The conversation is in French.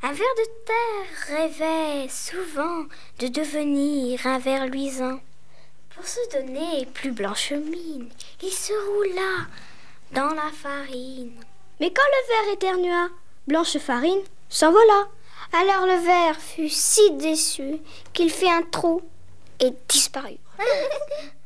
Un ver de terre rêvait souvent de devenir un ver luisant. Pour se donner plus blanche mine, il se roula dans la farine. Mais quand le ver éternua, Blanche Farine s'envola. Alors le ver fut si déçu qu'il fit un trou et disparut.